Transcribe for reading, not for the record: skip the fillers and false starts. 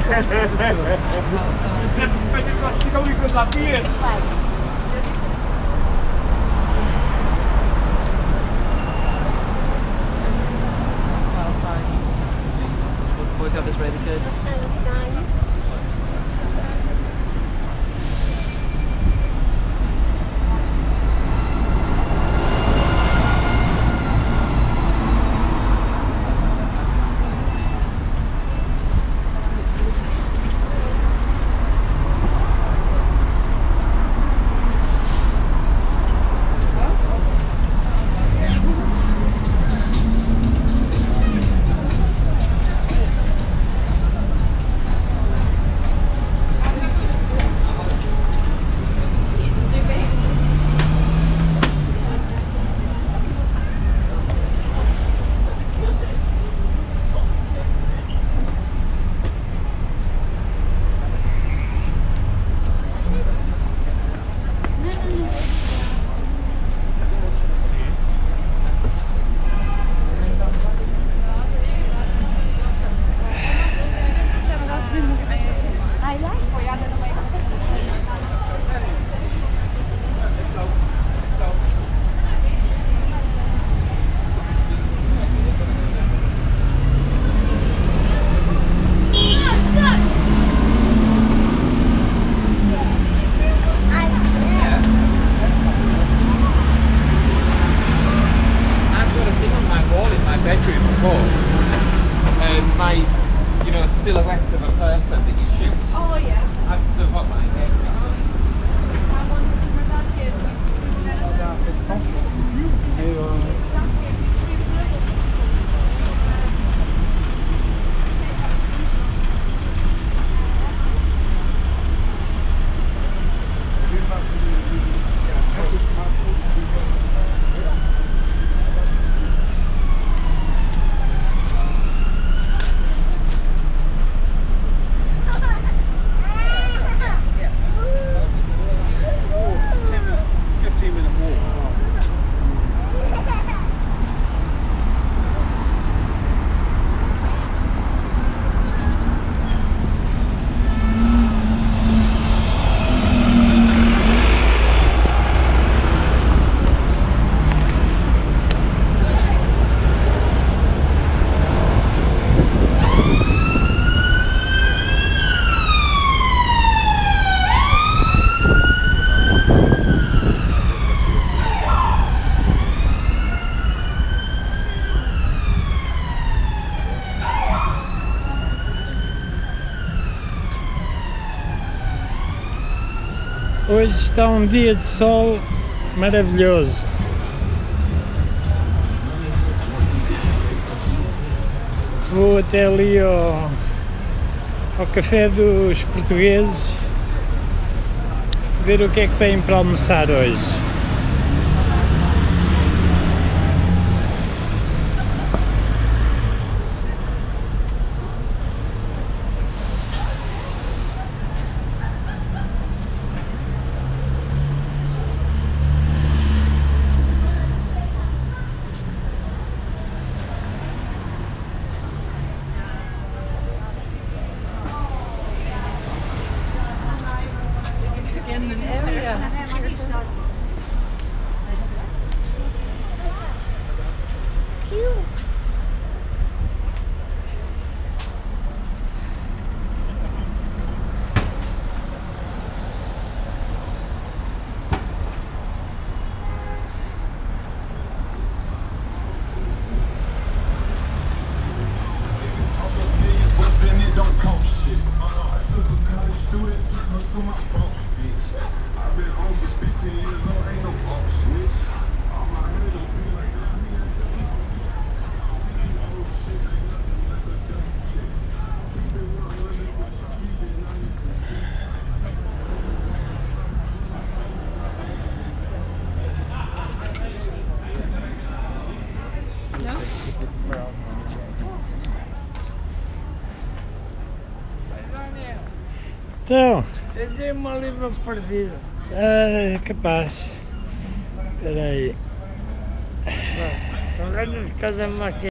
Będzie plastikał i go zabije. World Cup is really good. Bedroom before, my, silhouette of a person that you shoot. Oh yeah. I've sort of got my head. Hoje está um dia de sol maravilhoso. Vou até ali ao café dos portugueses ver o que é que têm para almoçar hoje. In an area. Cute. Então, Eu dei uma livre perdida. capaz. Espera aí. Não ganho de casa máquina.